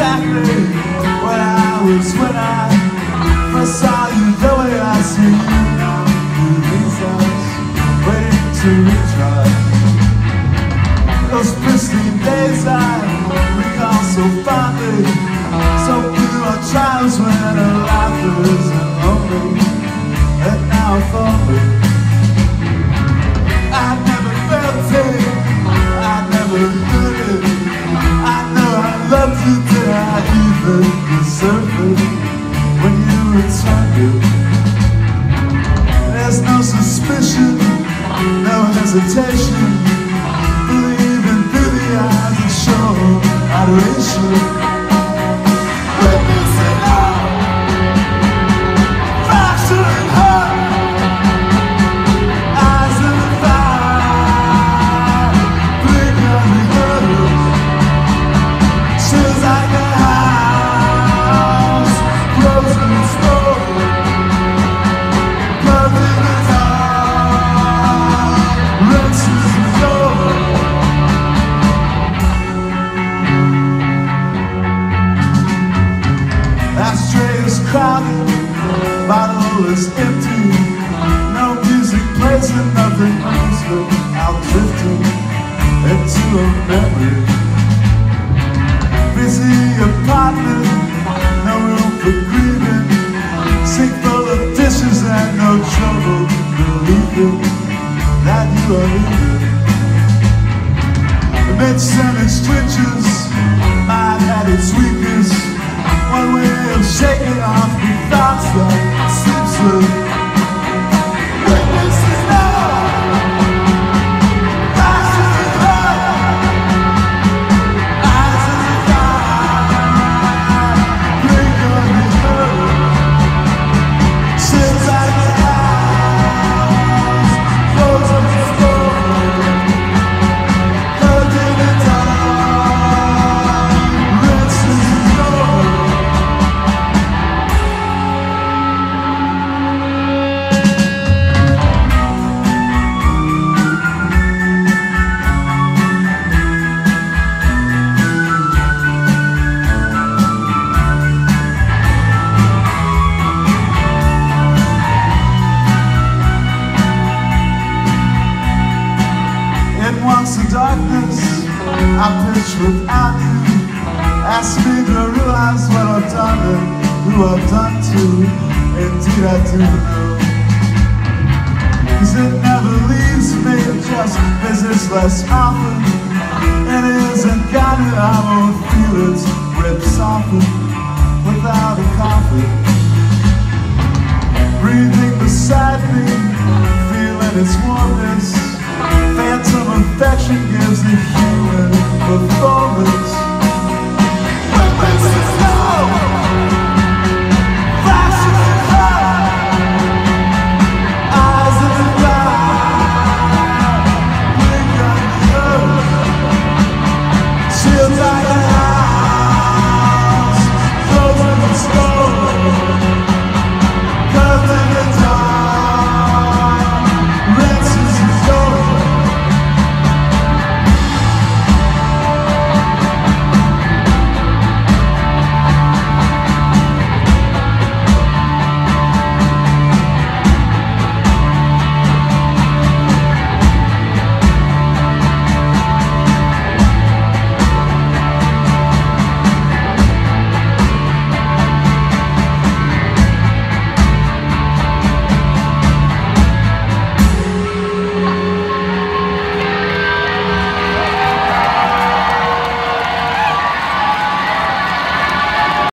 exactly what I was when I first saw you. The way I see you now, through these eyes, waiting to retry those pristine days I recall so fondly. So few are trials when our life isn't lonely, and now I thought I'd never felt it, I never heard it. I know I loved you, did I even deserve it? When you returned it, there's no suspicion, no hesitation, believing through the eyes of show adoration. Witnessing all passion and heart, eyes in the fire, blink on the girls, chills like a house, frozen in smoke, blood in the dark, rinses the floor. Ashtray is crowded, bottle is empty, no music plays and nothing moves but out drifting into a memory. Busy apartment, no room for grieving, sink full of dishes and no trouble believing that you are leaving. The mid-sentence twitches, mind at its weakest, one way of shaking off the thoughts that sleeps with. Witnessing all passion and heart, eyes in the fire, blink on the earth, chills like the house, frozen in stone, blood in the dark, rinses the floor. In once the darkness I pitch without you, ask me to realize what I've done and who I've done to. Indeed I do know, 'cause it never leaves me, it just visits less often, and it isn't guided, I won't feel its